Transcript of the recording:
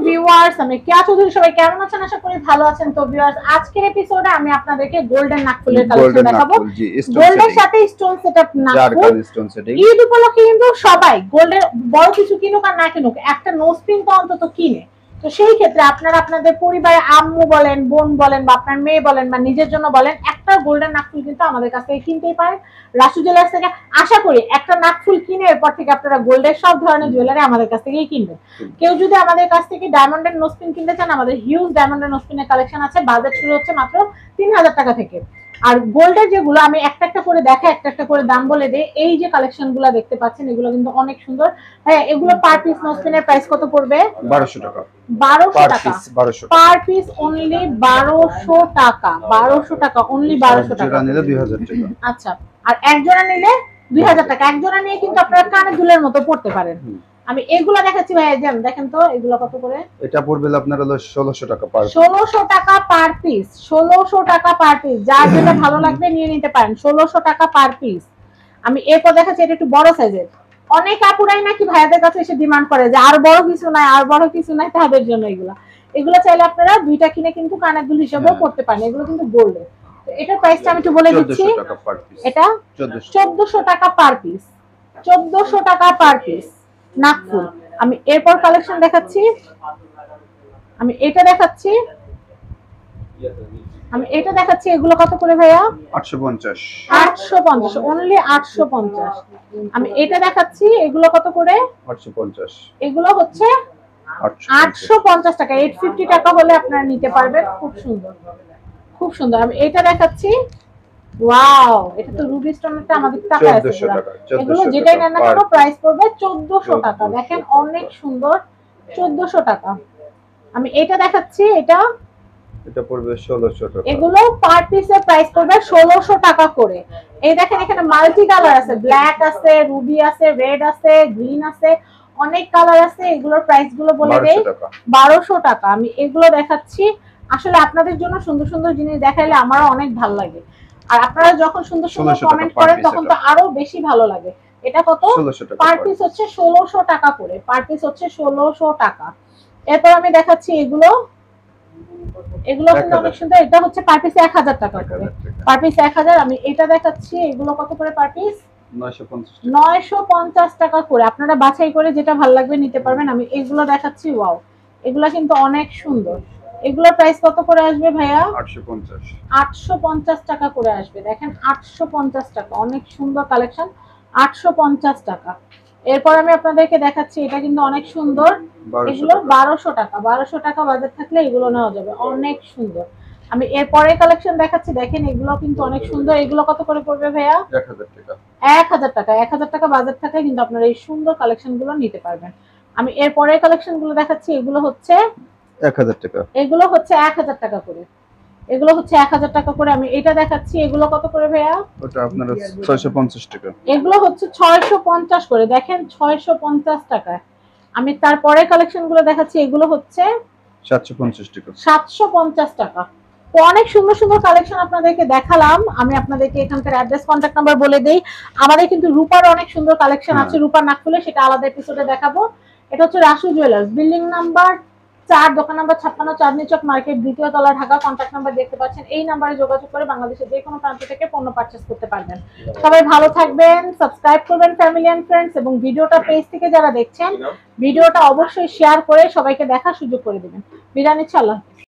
Viewers, আমি কেয়া চৌধুরী, সবাই কেমন আছেন? আশা করি ভালো আছেন। তো ভিউয়ার্স, আজকের এপিসোডে আমি আপনাদেরকে গোল্ডেন নাকফুলের কালেকশন দেখাবো। গোল্ডের সাথে স্টোন সেটআপ নাকফুল। ঈদ উপলক্ষে কিন্তু সবাই গোল্ডের বড় কিছু কিনুক আর না কিনুক, একটা নোজ পিন তো অন্তত কিনে। তো সেই ক্ষেত্রে আপনারা আপনাদের পরিবারে আম্মু বলেন, বোন বলেন, বা আপনার মেয়ে বলেন, বা নিজের জন্য বলেন, একটা গোল্ডেন নাকফুল কিন্তু আমাদের কাছ থেকে কিনতেই পারেন রাসু জুয়েলার্স থেকে। আশা করি একটা নাকফুল কিনে এরপর থেকে আপনারা গোল্ডের সব ধরনের জুয়েলারি আমাদের কাছ থেকেই কিনবেন। কেউ যদি আমাদের কাছ থেকে ডায়মন্ডের নোজপিন কিনতে চান, আমাদের হিউজ ডায়মন্ডের নোজপিনের কালেকশন আছে। বাজেট শুরু হচ্ছে মাত্র 3000 টাকা থেকে। আর গোল্ডের যেগুলো আমি একটা একটা করে দেখা, একটা একটা করে দাম বলে দেই। এই যে কালেকশন গুলো দেখতে পাচ্ছেন, এগুলো কিন্তু অনেক সুন্দর। হ্যাঁ, এগুলো পার পিস নোজপিনের প্রাইস কত পড়বে? 1200 টাকা। 1200 টাকা পার পিস, অনলি 1200 টাকা। 1200 টাকা, অনলি 1200 টাকা। জোড়া নিলে 2000 টাকা। আচ্ছা, আর এক জোড়া নিলে 2000 টাকা। এক জোড়া নিয়ে কিন্তু আপনারা কানে দুলের মতো পড়তে পারেন। আমি এগুলা দেখাচ্ছি ভাই, জান দেখেন তো এগুলো কত করে। এটা পড়বে আপনার হলো 1600 টাকা পার পিস। 1600 টাকা পার পিস। 1600 টাকা পার পিস। যার যেটা ভালো লাগবে নিয়ে নিতে পারেন। 1600 টাকা পার পিস। আমি এরপর দেখাচ্ছি, এটা একটু বড় সাইজের। অনেক আপুরাই নাকি ভাইয়াদের কাছে এসে ডিমান্ড করে যে আর বড় কিছু নাই, আর বড় কিছু নাই, তাদের জন্য এগুলা। এগুলো চাইলে আপনারা দুইটা কিনে কিন্তু কানের দুল হিসেবেও পড়তে পারেন। এগুলো কিন্তু গোল্ডের। এটার প্রাইসটা আমি একটু বলে দিচ্ছি। এটা 1400 টাকা পার পিস। 1400 টাকা পার পিস নাকফুল। আমি এরপর কালেকশন দেখাচ্ছি। আমি এটা দেখাচ্ছি। এগুলো কত করে ভাইয়া? 850। 850, অনলি 850। আমি এটা দেখাচ্ছি। এগুলো কত করে? 850। এগুলো হচ্ছে 850 টাকা। 850 টাকা হলে আপনারা নিতে পারবেন। খুব সুন্দর, খুব সুন্দর। আমি এটা দেখাচ্ছি। ওয়াও, এটা তো রুবি স্টোনটা আমাদের টাকা আছে। এগুলো যেটাই নেন না কেন প্রাইস পড়বে 1400 টাকা। দেখেন অনেক সুন্দর, 1400 টাকা। আমি এটা দেখাচ্ছি। এটা পড়বে 1600 টাকা। এগুলো পার পিসের প্রাইস পড়বে 1600 টাকা করে। এই দেখেন, এখানে মাল্টি কালার আছে, ব্ল্যাক আছে, রুবি আছে, রেড আছে, গ্রিন আছে, অনেক কালার আছে। এগুলোর প্রাইস গুলো বলে দেই। 1200 টাকা। আমি এগুলো দেখাচ্ছি। আসলে আপনাদের জন্য সুন্দর সুন্দর জিনিস দেখাইলে আমারও অনেক ভালো লাগে। আর আপনারা যখন সুন্দর সুন্দর কমেন্ট করেন তখন তো আরো বেশি ভালো লাগে। এটা কত? পার পিস হচ্ছে 1600 টাকা করে। পার পিস হচ্ছে 1600 টাকা। এরপর আমি দেখাচ্ছি এগুলো কিন্তু অনেক সুন্দর। এটা হচ্ছে পার পিস 1000 টাকা করে। Per piece 1000। আমি এটা দেখাচ্ছি। এগুলো কত করে পার পিস? 950 টাকা করে। আপনারা বাছাই করে যেটা ভালো লাগবে নিতে পারবেন। আমি এগুলো দেখাচ্ছি। ওয়াও, এগুলো কিন্তু অনেক সুন্দর। এগুলোর প্রাইস কত করে আসবে ভাইয়া? 850। 850 টাকা করে আসবে। দেখেন 850 টাকা, অনেক সুন্দর কালেকশন। 850 টাকা। এরপর আমি আপনাদেরকে দেখাচ্ছি। এটা কিন্তু অনেক সুন্দর। এগুলো 1200 টাকা। 1200 টাকা বাজেট থাকলে এগুলো নেওয়া যাবে। অনেক সুন্দর। আমি এরপরে কালেকশন দেখাচ্ছি। দেখেন এগুলো কিন্তু অনেক সুন্দর। এগুলো কত করে পড়বে ভাইয়া? 1000 টাকা। 1000 টাকা। 1000 টাকা বাজেট থাকলে কিন্তু আপনারা এই সুন্দর কালেকশন গুলো নিতে পারবেন। আমি এরপরে কালেকশন গুলো দেখাচ্ছি। এগুলো হচ্ছে 1000 টাকা। এগুলো হচ্ছে 1000 টাকা করে। এগুলো হচ্ছে 1000 টাকা করে। আমি এটা দেখাচ্ছি। এগুলো কত করে ভাইয়া? ওটা আপনার 650 টাকা। এগুলো হচ্ছে 650 করে। দেখেন 650 টাকা। আমি তারপরে কালেকশন গুলো দেখাচ্ছি। এগুলো হচ্ছে 750 টাকা। 750 টাকা। তো অনেক সুন্দর সুন্দর কালেকশন আপনাদেরকে দেখালাম। আমি আপনাদেরকে এখানকার অ্যাড্রেস, কন্ট্যাক্ট নাম্বার বলে দেই। আমাদের কিন্তু রূপার অনেক সুন্দর কালেকশন আছে। রূপার নাকফুলে, সেটা আলাদা এপিসোডে দেখাবো। এটা হচ্ছে রাসু জুয়েলার্স, বিল্ডিং নাম্বার 4, দোকান নাম্বার 56, চাঁদনী চক মার্কেট, দ্বিতীয় তলা, ঢাকা। কন্ট্যাক্ট নাম্বার দেখতে পাচ্ছেন। এই নাম্বারে যোগাযোগ করে বাংলাদেশের যে কোনো প্রান্ত থেকে পণ্য পারচেজ করতে পারবেন। সবাই ভালো থাকবেন, সাবস্ক্রাইব করবেন ফ্যামিলি এন্ড ফ্রেন্ডস, এবং ভিডিওটা পেজ থেকে যারা দেখছেন ভিডিওটা অবশ্যই শেয়ার করে সবাইকে দেখার সুযোগ করে দিবেন। বিদায় নিচ্ছি। আল্লাহ।